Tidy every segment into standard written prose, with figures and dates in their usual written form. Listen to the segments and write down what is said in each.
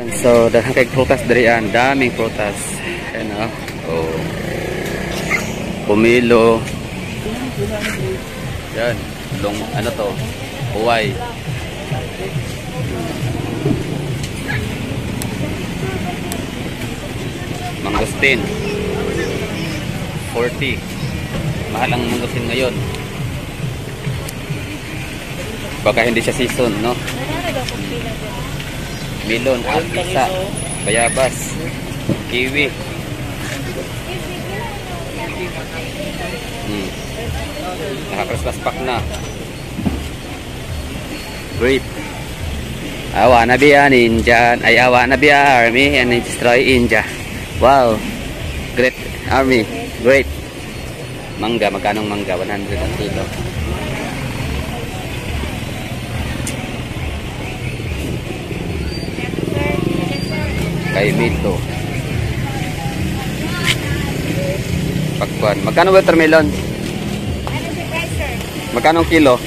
So, dahil kay prutas dari yan, daming prutas. Ayan o. Oh. Pumilo. Yan. Ano to? Huway. Mangosteen. 40. Mahal ang mangosteen ngayon. Baka hindi siya season, no? Melon, alpisa, bayabas, kiwi. Naka-Christmas pack na. Grape. Awa na biya ninja. Ay awa na biya army and destroy India. Wow. Great army. Great. Mangga, magkanong mangga? 100 ang kilo. Kay Mito. Pakwan. Magkano watermelon? Magkano kilo?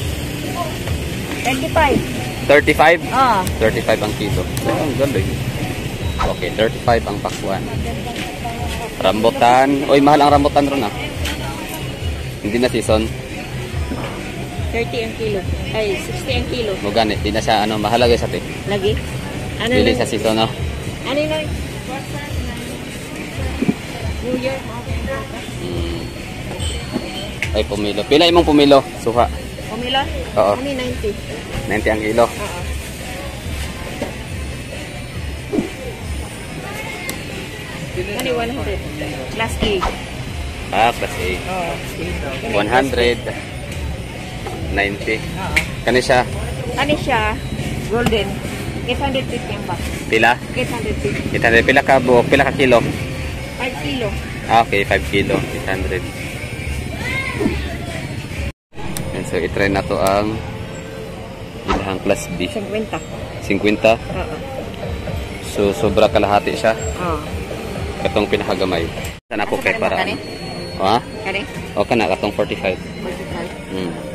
35. 35? Ah. 35 ang kilo. Oh, ang ganda yun. Okay, 35 ang pakwan. Rambutan. Uy, mahal ang rambutan ron ah. Hindi na season. 30 ang kilo. Ay, 60 ang kilo. Mugan eh. Di na siya ano, mahal lagi sa te. Lagi? Ano Dili lang? sa season no? Ano lang? New Year. Ay, pumilo. Pila imong pumilo? Suha. Pumila? Oo. Ano 90? 90 ang kilo. Oo. Ano 100? Last A. Ah, plus A. Oo. 100. 90. Oo. Kani siya? Ano siya? Golden. 850 ang box. Pila? 850. 800. Pila ka buok? Pila ka kilo? 5 kilo. Ah, okay. 5 kilo. 800. And so, itry na to ang ilahang plus B. 50. 50. Oo. So, sobra kalahati siya. Oo. Katong pinakagamay. Saan ako kay para? Kani? Ha? Kani? O ka na, katong 45. 45.